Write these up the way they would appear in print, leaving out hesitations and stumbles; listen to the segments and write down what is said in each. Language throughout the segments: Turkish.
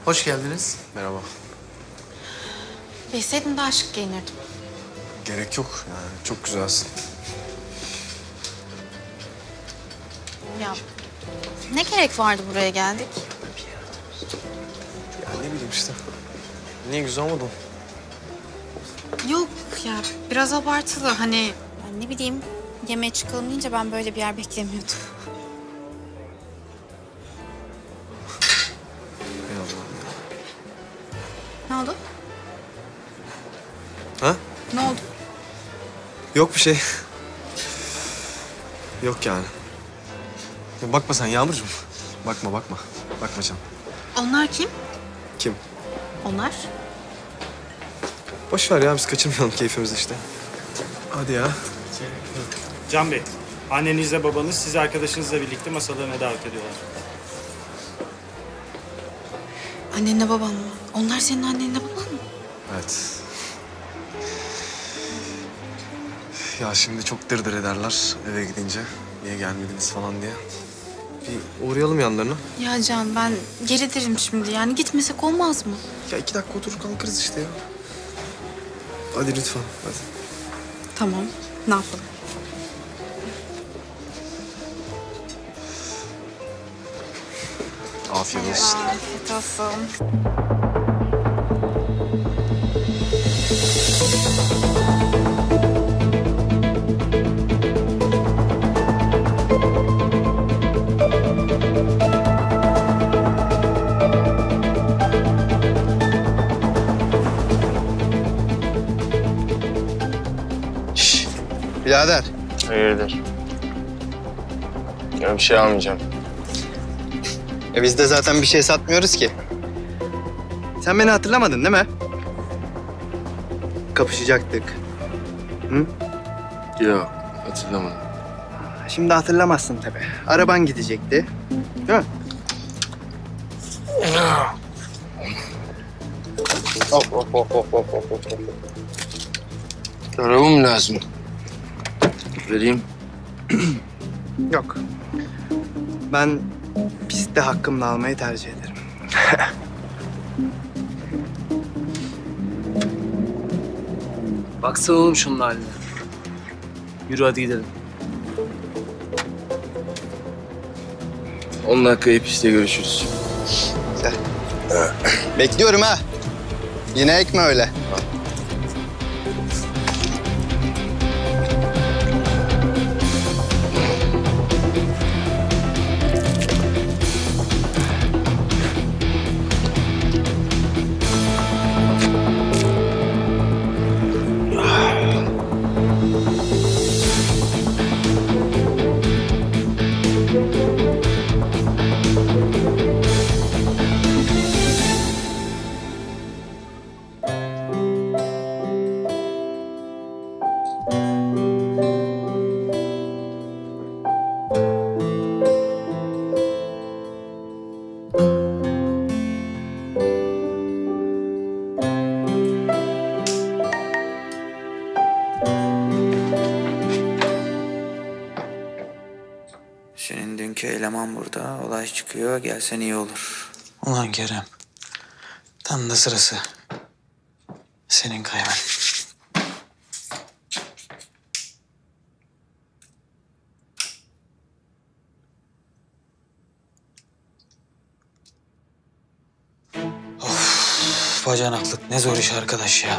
Hoş geldiniz. Merhaba. Bilseydim daha şık giyinirdim. Gerek yok yani. Çok güzelsin. Ya ne gerek vardı buraya geldik? Ya ne bileyim işte. Niye güzel olmadı? Yok ya biraz abartılı hani ya ne bileyim yemeğe çıkalım deyince ben böyle bir yer beklemiyordum. Ey Allah'ım ya. Ne oldu? Ha? Ne oldu? Yok bir şey. Yok yani. Ya bakma sen Yağmurcuğum. Bakma. Bakma canım. Onlar kim? Kim? Onlar? Boş ver ya biz kaçırmayalım keyfimizi işte. Hadi ya. Can Bey, annenizle babanız sizi arkadaşınızla birlikte masalarına davet ediyorlar. Annenle baban mı? Onlar senin annenle baban mı? Evet. Ya şimdi çok dırdır ederler eve gidince. Niye gelmediniz falan diye. Bir uğrayalım yanlarına. Ya Can ben geridirim şimdi yani gitmesek olmaz mı? Ya 2 dakika oturur kalkarız işte ya. Hadi lütfen hadi. Tamam ne yapalım? Afiyet olsun. Afiyet olsun. Şşş. Birader. Hayırdır? Ya bir şey almayacağım. Biz de zaten bir şey satmıyoruz ki. Sen beni hatırlamadın değil mi? Kapışacaktık. Hı? Yok, hatırlamadım. Şimdi hatırlamazsın tabii. Araban gidecekti. Değil mi? Hop. Arabam lazım. Vereyim. Yok. Ben pistte hakkımla almayı tercih ederim. Baksana oğlum şunun haline. Yürü hadi gidelim. 10 dakikaya piste görüşürüz. Bekliyorum ha. Yine ekme öyle. Senin dünkü eleman burada. Olay çıkıyor. Gelsen iyi olur. Ulan Kerem. Tam da sırası. Senin kaymen. Of, bacanaklık ne zor iş arkadaş ya.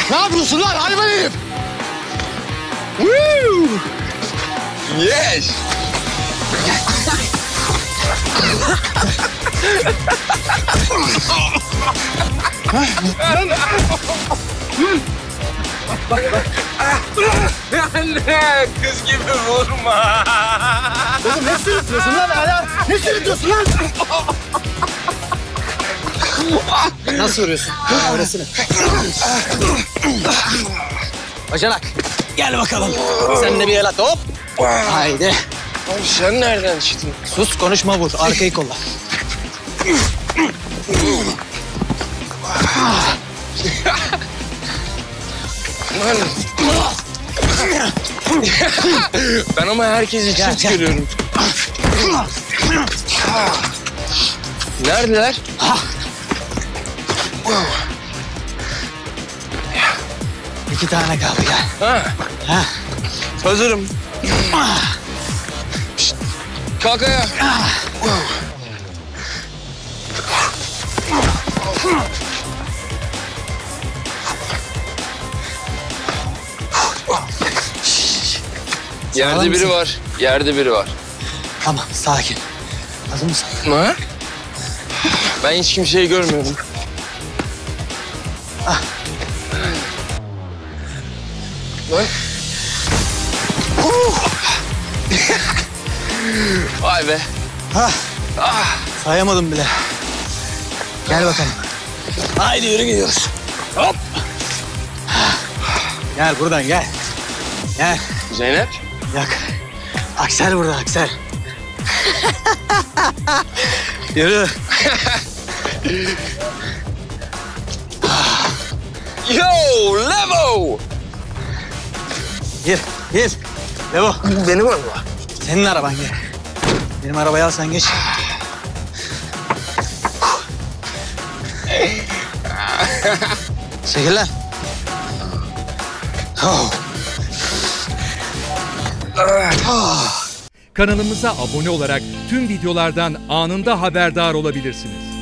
Ne yapıyorsun lan hayvan herif? Woo! Yes! Anne, kız gibi vurma. Oğlum ne sürütüyorsun lan hala? Ne sürütüyorsun lan? Nasıl vuruyorsun? Orasını. Bacanak gel bakalım. Sen de bir el at hop. Haydi. Abi sen nereden çıktın? Sus konuşma vur. Arkayı kolla. Ben ama herkesi çift görüyorum. Neredeler? İki tane kaldı gel. Ha. Hazırım. Şşt, kalk ayağa. Yerde biri var. Yerde biri var. Tamam sakin. Hazır mısın? Ha? Ben hiç kimseyi görmüyorum. Lan. Vay be. Sayamadım bile. Gel bakalım. Haydi yürü gidiyoruz. Hop. Gel buradan gel. Gel. Zeynep. Yak. Aksel burada Aksel. Yürü. Yo, Levo. Gir. Gir. Levo. Benim araba. Senin araban gel. Benim arabayı al sen geç. Çekil lan. Kanalımıza abone olarak tüm videolardan anında haberdar olabilirsiniz.